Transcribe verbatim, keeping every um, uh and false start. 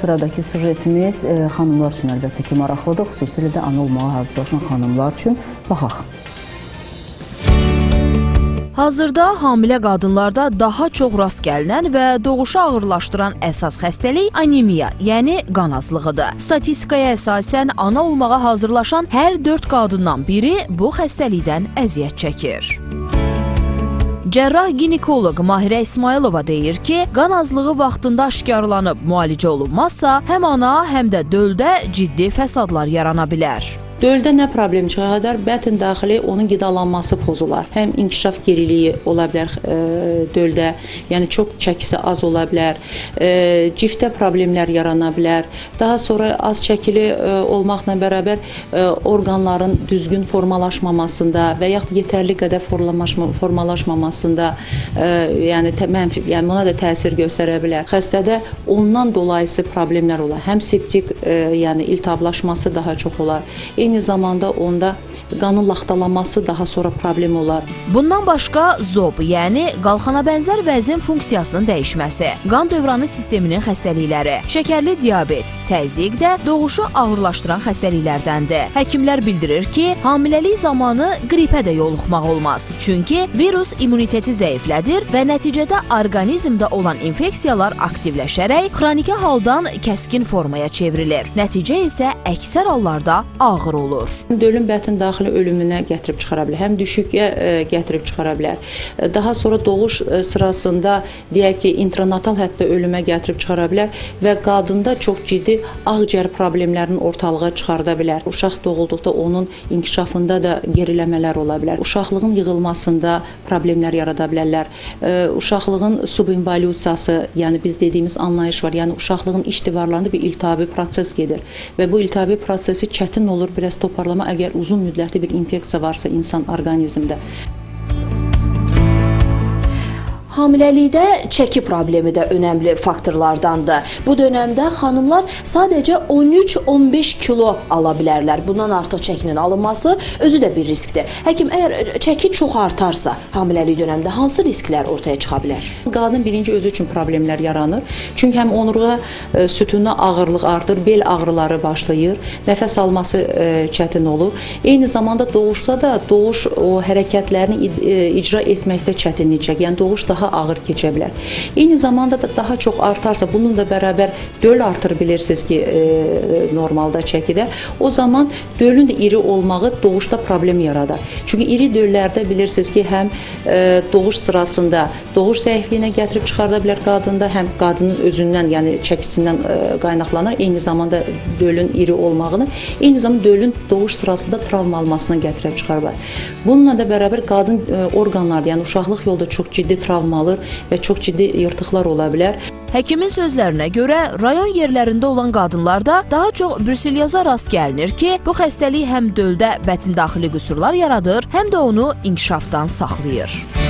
Sıradakı sujetimiz e, xanımlar üçün əlbəttə ki, maraqlıdır, xüsusilə də ana olmağa hazırlaşan xanımlar üçün. Baxaq. Hazırda hamilə qadınlarda daha çox rast gəlinən və doğuşu ağırlaşdıran əsas xəstəlik anemiya, yəni qan azlığıdır. Statistikaya əsasən ana olmağa hazırlaşan hər dörd qadından biri bu xəstəlikdən əziyyət çəkir. Cərrah ginekoloq Mahirə İsmailova deyir ki, qan azlığı vaxtında aşkarlanıb müalicə olunmazsa, həm ana, həm də döldə ciddi fəsadlar yarana bilər. Döldə nə problem çıxardar? Bətin daxili onun qidalanması pozular. Həm inkişaf geriliyi ola bilər e, döldə, yəni çox çəkisi az ola bilər, e, ciftə problemlər yarana bilər. Daha sonra az çəkili e, olmaqla bərabər e, orqanların düzgün formalaşmamasında və yaxud yetərli qədər formalaşmamasında e, yəni, mənfi, yəni buna da təsir göstərə bilər. Xəstədə ondan dolayısı problemlər olar. Həm septik e, yəni iltihablaşması daha çox olar. Eyni zamanda onda qanın laxtalanması daha sonra problem olar. Bundan başqa zob, yəni qalxana bənzər vəzin funksiyasının dəyişməsi, qan dövranı sisteminin xəstəlikləri, şəkərli diabet, təzyiq də doğuşu ağırlaşdıran xəstəliklərdəndir. Həkimlər bildirir ki, hamiləlik zamanı qripə də yoluxmaq olmaz. Çünki virus immuniteti zəiflədir və nəticədə orqanizmdə olan infeksiyalar aktivləşərək xroniki haldan kəskin formaya çevrilir. Nəticə isə əksər hallarda ağır olur. Dölün bətin daxili ölümünə gətirib çıxara bilər, həm düşüyə e, gətirib çıxara bilər. Daha sonra doğuş e, sırasında deyək ki, intranatal hətta ölümə gətirib çıxara bilər və qadında çox ciddi ağciyər problemlərinin ortalığa çıxarda bilər. Uşaq doğulduqda onun inkişafında da geriləmələr ola bilər. Uşaqlığın yığılmasında problemlər yarada bilərlər. E, uşaqlığın subinvolyusiyası, yəni biz dediyimiz anlayış var. Yəni uşaqlığın iç divarlarında bir iltihabi proses gedir və bu iltihabi prosesi çətin olur biraz toparlama əgər uzun müddətli bir infeksiya varsa insan orqanizmdə. Hamiləlikdə çəki problemi də önəmli faktorlardandır. Bu dönəmdə xanımlar sadəcə on üç on beş kilo ala bilərlər. Bundan artıq çəkinin alınması özü də bir riskdir. Həkim, əgər çəki çox artarsa, hamiləlik dönəmdə hansı risklər ortaya çıxa bilər? Qadın birinci özü üçün problemlər yaranır. Çünki həm onurğa e, sütununa ağırlıq artır, bel ağrıları başlayır, nəfəs alması e, çətin olur. Eyni zamanda doğuşda da doğuş o hərəkətlərini e, icra etməkdə çətinlik çəkir. Yəni doğuş daha ağır keçə bilər. Eyni zamanda da daha çox artarsa, bunun da bərabər döl artır bilirsiniz ki, e, normalda çəkidə. O zaman dölün də iri olmağı doğuşda problem yaradar. Çünki iri döllərdə bilirsiniz ki, həm e, doğuş sırasında doğuş zəifliyinə gətirib çıxarda bilər qadında, həm qadının özündən, yəni çəkisindən e, qaynaqlanır. Eyni zamanda dölün iri olmağını, eyni zamanda dölün doğuş sırasında travma almasına gətirib çıxarır. Bununla da bərabər qadın e, orqanlarda, yəni uşaqlıq yolda çox ciddi travma alır və çox ciddi yırtıqlar ola bilər. Həkimin sözlərinə görə, rayon yerlərində olan qadınlarda daha çox bruselyoza rast gəlinir ki, bu xəstəlik həm döldə bətin daxili qüsurlar yaradır, həm də onu inkişafdan saxlayır.